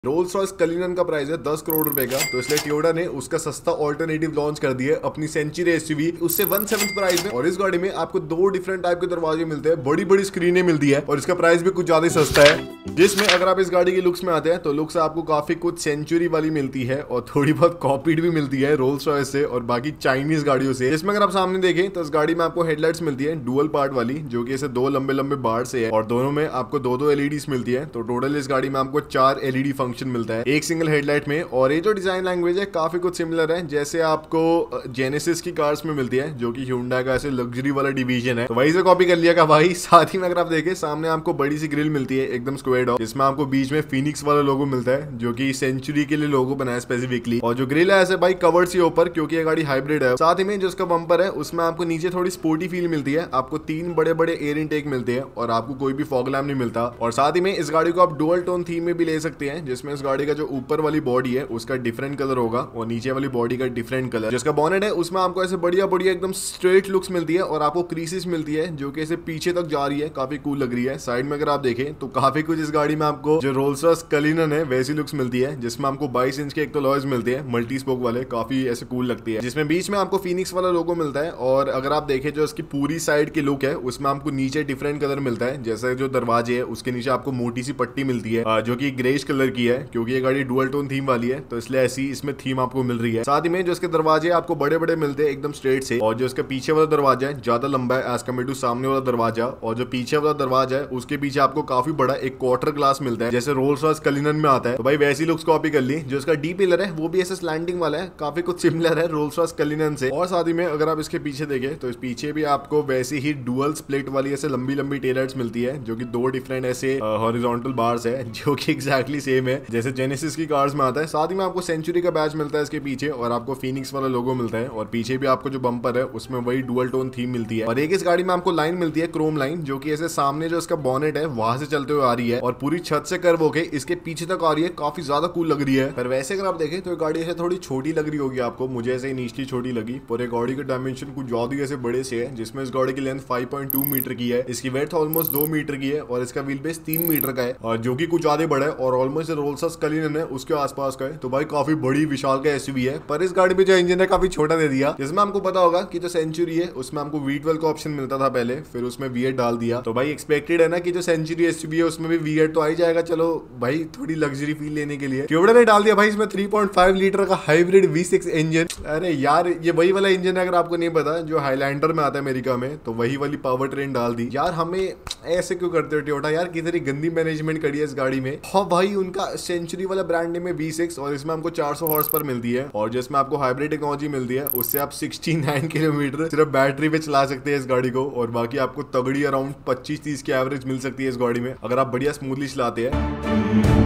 Roles Royce Cullinan का price है 10 करोड़ रुपए का, तो इसलिए टोयोटा ने उसका सस्ता ऑल्टरनेटिव लॉन्च कर दिया है अपनी सेंचुरी एसयूवी उससे 1/7 प्राइस में। और इस गाड़ी में आपको दो डिफरेंट टाइप के दरवाजे मिलते हैं, बड़ी बड़ी स्क्रीनें मिलती है और इसका प्राइस भी कुछ ज्यादा सस्ता है। जिसमें अगर आप इस गाड़ी की लुक्स में आते हैं तो लुक्स आपको काफी कुछ सेंचुरी वाली मिलती है और थोड़ी बहुत कॉपीड भी मिलती है रोल्स रॉयस से और बाकी चाइनीज गाड़ियों से। जिसमें अगर आप सामने देखें तो इस गाड़ी में आपको हेडलाइट्स मिलती है डुअल पार्ट वाली, जो कि ऐसे दो लंबे लंबे बार से है और दोनों में आपको दो एलईडीज मिलती है। तो टोटल इस गाड़ी में आपको 4 एलईडी फंक्शन मिलता है एक सिंगल हेडलाइट में। और ये जो डिजाइन लैंग्वेज है काफी कुछ सिमिलर है जैसे आपको जेनेसिस की कार्स में मिलती है, जो कि Hyundai का ऐसे लग्जरी वाला डिवीजन है, तो वही से कॉपी कर लिया का भाई। साथ ही में अगर आप देखें सामने आपको बड़ी सी ग्रिल मिलती है एकदम स्क्वायर्ड ऑफ, जिसमें आपको बीच में फीनिक्स वाला लोगो मिलता है जो कि सेंचुरी के लिए लोगो बनाया स्पेसिफिकली। और जो ग्रिल है ऐसे भाई कवर्ड सी ऊपर, क्योंकि ये गाड़ी हाइब्रिड है। साथ ही में जो इसका बम्पर है उसमें आपको नीचे थोड़ी स्पोर्टी फील मिलती है, आपको 3 बड़े बड़े एयर इनटेक मिलते हैं और आपको कोई भी फॉग लैम्प नहीं मिलता। और साथ ही में इस गाड़ी को आप डुअल टोन थीम में भी ले सकते हैं, जिसमें इस गाड़ी का जो ऊपर वाली बॉडी है उसका डिफरेंट कलर होगा और नीचे वाली बॉडी का डिफरेंट कलर। जिसका बॉनेट है उसमें आपको ऐसे बढ़िया बढ़िया एकदम स्ट्रेट लुक्स मिलती है और आपको क्रीसेस मिलती है जो कि ऐसे पीछे तक जा रही है, काफी कूल लग रही है। साइड में अगर आप देखें तो काफी कुछ इस गाड़ी में आपको जो रोल्स रॉयस कलिनन है वैसी लुक्स मिलती है, जिसमें आपको 22 इंच के एक तो लॉयज मिलते हैं मल्टी स्पोक वाले, काफी ऐसे कूल लगती है। जिसमें बीच में आपको फीनिक्स वाला लोगो मिलता है। और अगर आप देखें जो इसकी पूरी साइड की लुक है उसमें आपको नीचे डिफरेंट कलर मिलता है, जैसे जो दरवाजे है उसके नीचे आपको मोटी सी पट्टी मिलती है जो कि ग्रेश कलर की है, क्योंकि ये गाड़ी डुअल टोन थीम वाली है तो इसलिए ऐसी इसमें थीम आपको मिल रही है। साथ ही में जो इसके दरवाजे आपको बड़े बड़े मिलते हैं एकदम स्ट्रेट से, और जो इसका पीछे वाला दरवाजा है ज्यादा लंबा है एज कम्पेयर टू सामने वाला दरवाजा, और जो पीछे वाला दरवाजा है उसके पीछे आपको काफी बड़ा एक क्वार्टर ग्लास मिलता है जैसे रोल्स रॉयस कलिनन में आता है। तो भाई वैसी लुक्स कॉपी कर ली। जो इसका डी पिलर है वो भी ऐसे स्लैंडिंग वाला है, काफी कुछ सिमिलर है रोल्स रॉयस कलिनन से। और साथ ही में अगर आप इसके पीछे देखें तो इस पीछे भी आपको वैसी ही डुअल स्प्लिट वाली ऐसे लंबी लंबी टेलर्स मिलती है, जो कि 2 डिफरेंट ऐसे हॉरिजॉन्टल बार्स है जो कि एग्जैक्टली सेम है जैसे जेनेसिस की कार्स में आता है। साथ ही में आपको सेंचुरी का बैच मिलता है इसके पीछे और आपको फीनिक्स वाला लोगो मिलता है और पीछे भी आपको जो बम्पर है उसमें वही डुअल टोन थीम मिलती है। और एक इस गाड़ी में आपको लाइन मिलती है क्रोम लाइन, जो कि ऐसे सामने जो इसका बॉनेट है वहां से चलते हुए आ रही है और पूरी छत से कर्व होके इसके पीछे तक आ रही है, काफी ज्यादा कूल लग रही है। पर वैसे अगर आप देखें तो गाड़ी ऐसे थोड़ी छोटी लग रही होगी आपको, मुझे ऐसे इनिशियली छोटी लगी, पर गाड़ी के डायमेंशन कुछ ज्यादा ही ऐसे बड़े से है, जिसमें इस गाड़ी की लेंथ 5.2 मीटर की है, इसकी वेथ ऑलमोस्ट 2 मीटर की है और इसका व्हील बेस 3 मीटर का है, और जो कि कुछ ज्यादा बड़ा है और ऑलमोस्ट रोल्स रॉयस कलिनन है उसके आसपास का है। तो भाई काफी बड़ी विशाल का एसयूवी है। पर इस गाड़ी में जो इंजन है काफी छोटा दे दिया, जिसमें आपको पता होगा कि जो सेंचुरी है उसमें आपको V12 का ऑप्शन मिलता था पहले, फिर उसमें V8 डाल दिया। तो भाई एक्सपेक्टेड है ना कि जो सेंचुरी एसयूवी है उसमें भी V8 तो आ ही जाएगा, चलो भाई थोड़ी लग्जरी फील लेने के लिए टोयोटा ने डाल दिया भाई इसमें 3.5 लीटर का हाइब्रिड V6 इंजन। अरे यार ये वही वाला इंजन है, अगर आपको नहीं पता जो हाईलैंडर में आता है अमेरिका में, तो वही वाली पावर ट्रेन डाल दी। यार हमें ऐसे क्यों करते हो टोयोटा यार, कितनी गंदी मैनेजमेंट करी है इस गाड़ी में। हाँ भाई उनका सेंचुरी वाला ब्रांड नेम है V6 और इसमें हमको 400 हॉर्स पर मिलती है, और जिसमें आपको हाइब्रिड टेक्नोलॉजी मिलती है उससे आप 69 किलोमीटर सिर्फ बैटरी पे चला सकते हैं इस गाड़ी को, और बाकी आपको तगड़ी अराउंड 25-30 की एवरेज मिल सकती है इस गाड़ी में अगर आप बढ़िया स्मूथली चलाते हैं।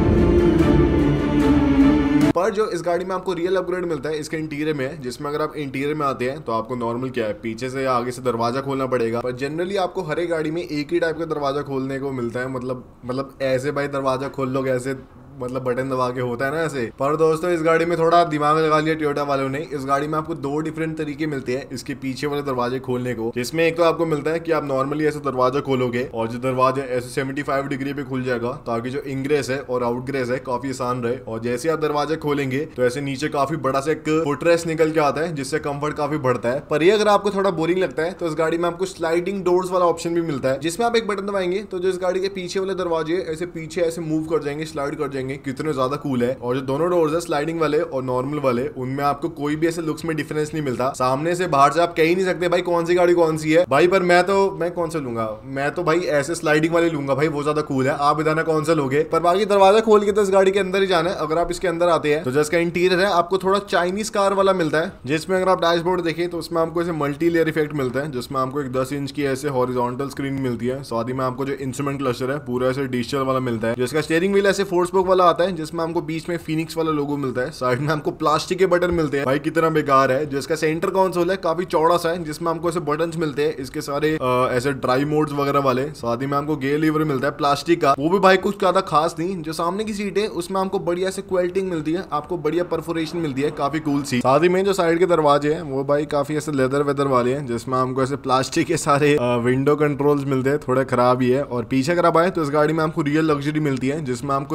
पर जो इस गाड़ी में आपको रियल अपग्रेड मिलता है इसके इंटीरियर में है, जिसमें अगर आप इंटीरियर में आते हैं तो आपको नॉर्मल क्या है पीछे से या आगे से दरवाजा खोलना पड़ेगा, पर जनरली आपको हर एक गाड़ी में एक ही टाइप का दरवाजा खोलने को मिलता है। मतलब ऐसे भाई दरवाजा खोल लोगे ऐसे, मतलब बटन दबा के होता है ना ऐसे। पर दोस्तों इस गाड़ी में थोड़ा दिमाग लगा लिया टोयोटा वालों ने। इस गाड़ी में आपको 2 डिफरेंट तरीके मिलते हैं इसके पीछे वाले दरवाजे खोलने को, जिसमें एक तो आपको मिलता है कि आप नॉर्मली ऐसे दरवाजा खोलोगे और जो दरवाजा ऐसे 75 डिग्री पे खुल जाएगा, ताकि जो इनग्रेस है और आउटग्रेस है काफी आसान रहे। और जैसे आप दरवाजा खोलेंगे तो ऐसे नीचे काफी बड़ा सा एक फुटरेस्ट निकल के आता है, जिससे कंफर्ट काफी बढ़ता है। पर ये अगर आपको थोड़ा बोरिंग लगता है तो इस गाड़ी में आपको स्लाइडिंग डोर्स वाला ऑप्शन भी मिलता है, जिसमें आप एक बटन दबाएंगे तो जो इस गाड़ी के पीछे वाले दरवाजे ऐसे पीछे ऐसे मूव कर जाएंगे, स्लाइड कर जाएंगे। कितने ज्यादा कूल है। और जो दोनों डोर्स है स्लाइडिंग वाले और नॉर्मल वाले, उनमें आपको कोई भी ऐसे लुक्स में डिफरेंस नहीं मिलता। सामने से बाहर से आप कह ही नहीं सकते भाई कौन सी गाड़ी कौन सी है भाई। पर मैं कौन सा लूंगा, मैं तो भाई ऐसे स्लाइडिंग वाले लूंगा भाई, वो ज्यादा कूल है। आप बताना कौन सा लोगे। पर बाकी दरवाजा खोल के तो इस गाड़ी के अंदर ही जाना है। अगर आप इसके अंदर आते हैं तो जिसका इंटीरियर है आपको थोड़ा चाइनीज कार वाला मिलता है, जिसमें अगर आप डैशबोर्ड देखें तो उसमें आपको ऐसे मल्टी लेयर इफेक्ट मिलता है, जिसमें आपको एक 10 इंच की ऐसे हॉरिजॉन्टल स्क्रीन मिलती है। साथ ही में आपको जो इंस्ट्रूमेंट क्लस्टर है पूरा ऐसे डिजिटल वाला मिलता है, जिसका स्टीयरिंग व्हील ऐसे 4 स्पोक वाला आता है, जिसमें हमको बीच में फीनिक्स वाला लोगो मिलता है। साइड में हमको प्लास्टिक के बटन मिलते हैं भाई, कितना बेकार है। जो इसका सेंटर कंसोल है काफी चौड़ा सा है, जिसमें हमको ऐसे बटन्स मिलते हैं इसके सारे ऐसे ड्राई मोड्स वगैरह वाले। साथ ही में हमको गियर लीवर मिलता है प्लास्टिक का, वो भी भाई कुछ ज्यादा खास नहीं। जो सामने की सीट है उसमें हमको बढ़िया से क्वेल्टिंग मिलती है, आपको बढ़िया परफोरेशन मिलती है, काफी कूल सी। साथ ही में जो साइड के दरवाजे हैं वो भाई काफी ऐसे लेदर वेदर वाले हैं, जिसमें हमको ऐसे प्लास्टिक के सारे विंडो कंट्रोल्स मिलते हैं, थोड़े खराब ही है। और पीछे अगर आप आए तो इस गाड़ी में आपको रियल लग्जरी मिलती है, जिसमें हमको 2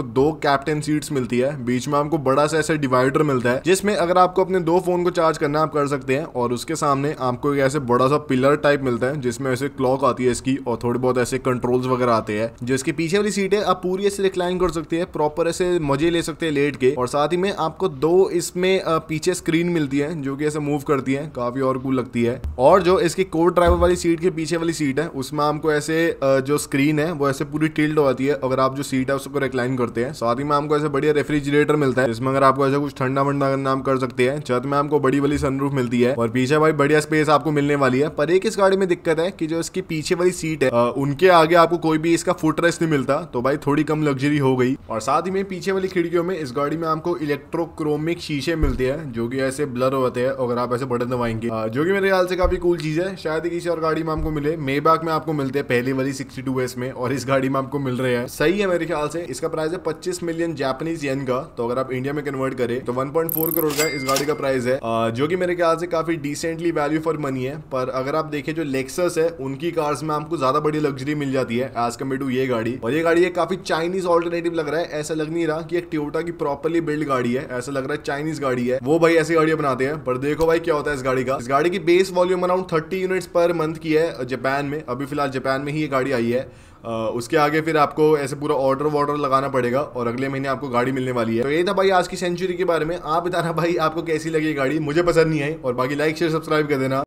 कैप्टन सीट्स मिलती है, बीच में आपको बड़ा सा ऐसा डिवाइडर मिलता है जिसमें अगर आपको अपने 2 फोन को चार्ज करना आप कर सकते हैं, और उसके सामने आपको एक ऐसे बड़ा सा पिलर टाइप मिलता है जिसमें ऐसे क्लॉक आती है इसकी, और थोड़े बहुत ऐसे कंट्रोल्स वगैरह आते हैं। जो इसकी पीछे वाली सीट है आप पूरी ऐसे रिक्लाइन कर सकते हैं, प्रॉपर ऐसे मजे ले सकते हैं लेट के, और साथ ही में आपको 2 इसमें पीछे स्क्रीन मिलती है जो कि ऐसे मूव करती है, काफी और कूल लगती है। और जो इसकी को ड्राइवर वाली सीट के पीछे वाली सीट है उसमें आपको ऐसे जो स्क्रीन है वो ऐसे पूरी टिल्ट हो जाती है अगर आप जो सीट है उसको रिक्लाइन करते हैं। साथ ही में आपको ऐसे बढ़िया रेफ्रिजरेटर मिलता है जिसमें अगर आपको ऐसा कुछ ठंडा वंडा करना आप कर सकते हैं। छत में आपको बड़ी वाली सनरूफ मिलती है और पीछे भाई बढ़िया स्पेस आपको मिलने वाली है। पर एक इस गाड़ी में दिक्कत है कि जो इसकी पीछे वाली सीट है उनके आगे आपको कोई भी इसका फुट रेस्ट नहीं मिलता, तो भाई थोड़ी कम लग्जरी हो गई। और साथ ही में पीछे वाली खिड़कियों में इस गाड़ी में आपको इलेक्ट्रोक्रोमिक शीशे मिलते हैं जो कि ऐसे ब्लर होते हैं अगर आप ऐसे बटन दबाएंगे, जो कि मेरे ख्याल से काफी कूल चीज है। शायद किसी और गाड़ी में आपको मिले, मेबैक में आपको मिलते हैं पहली वाली 62S में, और इस गाड़ी में आपको मिल रहे हैं। सही है मेरे ख्याल से। इसका प्राइस है 25 मिलियन जापानीज येन का, तो अगर आप इंडिया में कन्वर्ट करें तो 1.4 करोड़ का इस गाड़ी का प्राइस है, जो कि मेरे ख्याल से काफी डिसेंटली वैल्यू फॉर मनी है। पर अगर आप देखें जो लेक्सस है उनकी कार्स में आपको ज्यादा बड़ी लग्जरी मिल जाती है एज कम्पेयर टू ये गाड़ी। और ये गाड़ी काफी चाइनीज ऑल्टरनेटिव लग रहा है, ऐसा लग नहीं रहा कि एक टोयोटा की प्रॉपर्ली बिल्ड गाड़ी है, ऐसा लग रहा है चाइनीज गाड़ी है। वो भाई ऐसी गाड़ियां बनाते हैं। पर देखो भाई क्या होता है इस गाड़ी का। इस गाड़ी की बेस वॉल्यूम अराउंड 30 यूनिट्स पर मंथ की है जापान में। अभी फिलहाल जापान में ही ये गाड़ी आई है। उसके आगे फिर आपको ऐसे पूरा ऑर्डर वॉर्डर लगाना पड़ेगा और अगले महीने आपको गाड़ी मिलने वाली है। तो ये था भाई आज की सेंचुरी के बारे में। आप बताना भाई आपको कैसी लगी गाड़ी, मुझे पसंद नहीं आई। और बाकी लाइक शेयर सब्सक्राइब कर देना।